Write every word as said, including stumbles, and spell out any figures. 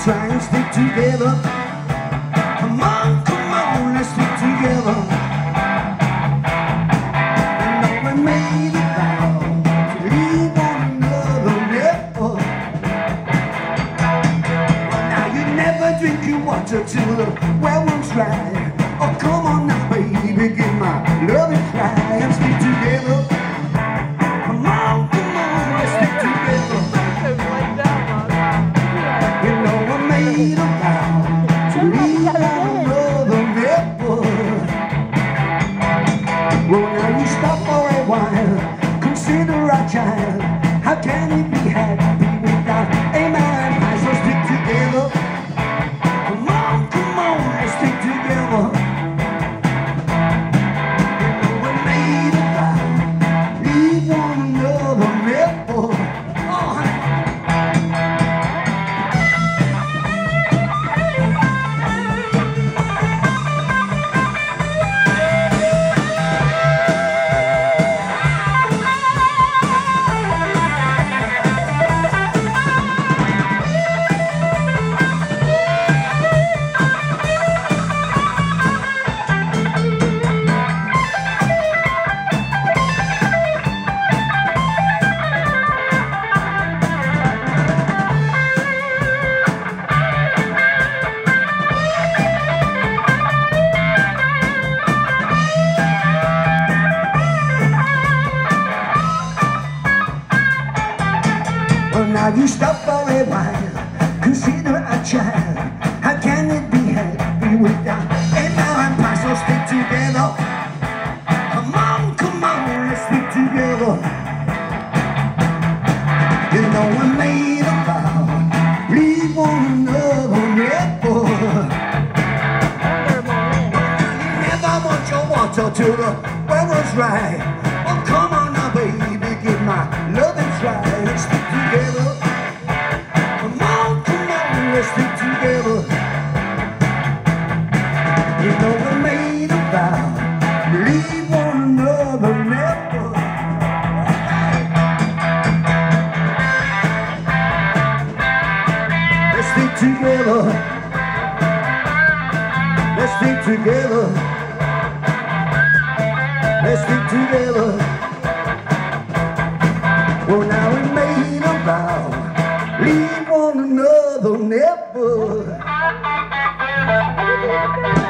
try and stick together. Come on, come on, let's stick together. You know we made a vow to leave one another never. Well, now you never drink your water till the well one's dry. Oh, come on now, baby, give my love a try and stick together. Come on, come on, let's stick together. You know I made a vow to leave one another never. Well, now you stop for a while, consider our child. How can it be happy without a man? I so stick together. Come on, come on, let's stick together. You know I made a vow, leave one another never. Oh, honey. Well, now you stop for a while, consider a child. How can it be happy without a man? I so stick together. Come on, come on, let's stick together. You know I made a vow, leave one another never. You never want your water till the well was right. Oh, come on now, baby, give my love a try. Let's stick together. Come on, come on, let's stick together. You know I made a vow, leave one another never. Let's stick together. Let's stick together. Let's stick together. Well, now we made a vow, leave one another never.